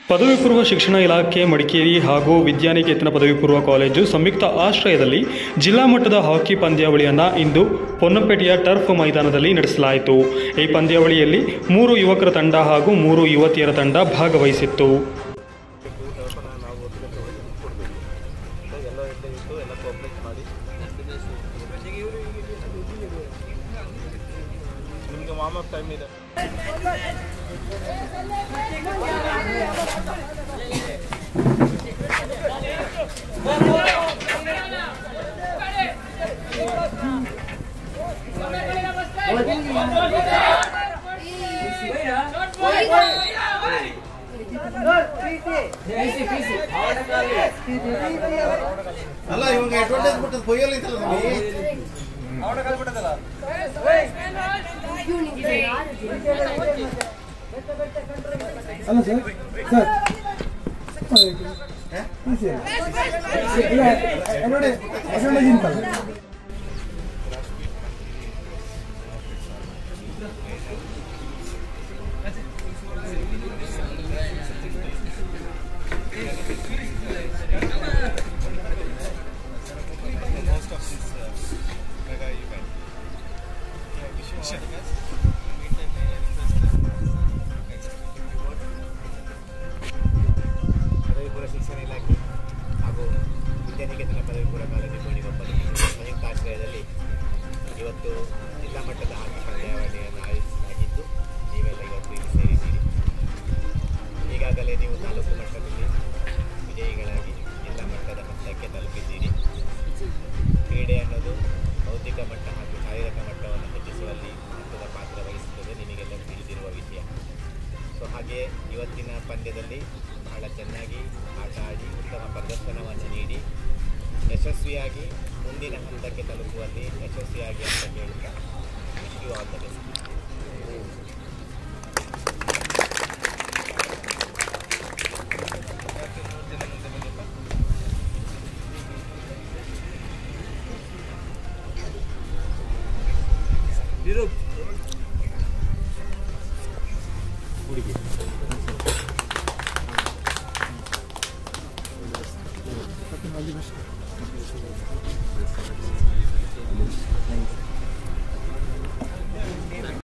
ಪದವಿ ಪೂರ್ವ ಶಿಕ್ಷಣ ಇಲಾಖೆ ಮಡಿಕೇರಿ ಹಾಗೂ ವಿದ್ಯಾನಿಕೇತನ ಪದವಿ ಪೂರ್ವ ಕಾಲೇಜು ಸಂಯುಕ್ತ ಆಶ್ರಯದಲ್ಲಿ ಜಿಲ್ಲಾ ಮಟ್ಟದ ಹಾಕಿ ಪಂದ್ಯಾವಳಿಯನ್ನು ಇಂದು ಪೊನ್ನಂಪೇಟೆಯ ಟರ್ಫ್ ಮೈದಾನದಲ್ಲಿ ನಡೆಸಲಾಯಿತು. ಈ ಪಂದ್ಯಾವಳಿಯಲ್ಲಿ 3 ಯುವಕರ ತಂಡ ಹಾಗೂ 3 ಯುವತಿಯರ ತಂಡ ಭಾಗವಹಿಸಿತ್ತು. ಅಲ್ಲ ಇವಾಗ ಅಡ್ವಾಂಟೇಜ್ ಬಿಟ್ಟು ಕೊಯ್ಯಲ್ಲ ಇತ್ತಲ್ಲ ಅವನ ಕಾಲ್ ಬಿಟ್ಟದಲ್ಲ ಅಲ್ಲ ಸರ್ ನೋಡಿ ಅಡ್ವಾಂಟೇಜ್ ಇಂತಲ್ಲ ಪದವಿಪೂರ್ವ ಶಿಕ್ಷಣ ಇಲಾಖೆ ಹಾಗೂ ವಿದ್ಯಾನಿಕೇತನ ಪದವಿ ಪೂರ್ವ ಕಾಲೇಜು ಸಂಯುಕ್ತ ಆಶ್ರಯದಲ್ಲಿ ಇವತ್ತು ಜಿಲ್ಲಾ ಮಟ್ಟದ ಹಾಕಿ ಪಂದ್ಯಾವಳಿಯನ್ನು ಆಯೋಜಿಸಲಾಗಿದ್ದು ನೀವೆಲ್ಲ ಇವತ್ತು ಇಲ್ಲಿ ಸೇರಿದ್ದೀರಿ. ಈಗಾಗಲೇ ನೀವು ತಾಲೂಕು ಮಟ್ಟದಲ್ಲಿ ವಿಜಯಿಗಳಾಗಿ ಜಿಲ್ಲಾ ಮಟ್ಟದ ಹಂತಕ್ಕೆ ತಲುಪಿದ್ದೀರಿ. ಕ್ರೀಡೆ ಅನ್ನೋದು ಬೌದ್ಧಿಕ ಮಟ್ಟ ಹಾಗೂ ಶಾರೀರಿಕ ಮಟ್ಟವನ್ನು ಹೆಚ್ಚಿಸುವಲ್ಲಿ ಮಹತ್ವದ ಪಾತ್ರ ವಹಿಸುತ್ತದೆ, ನಿಮಗೆಲ್ಲ ತಿಳಿದಿರುವ ವಿಷಯ. ಸೊ ಹಾಗೆ ಇವತ್ತಿನ ಪಂದ್ಯದಲ್ಲಿ ಬಹಳ ಚೆನ್ನಾಗಿ ಆಟ ಆಡಿ ಉತ್ತಮ ಪ್ರದರ್ಶನವನ್ನು ನೀಡಿ ಯಶಸ್ವಿಯಾಗಿ ಮುಂದಿನ ಹಂತಕ್ಕೆ ತಲುಪುವಲ್ಲಿ ಯಶಸ್ವಿಯಾಗಿ ಅಂತ ಹೇಳುತ್ತಾ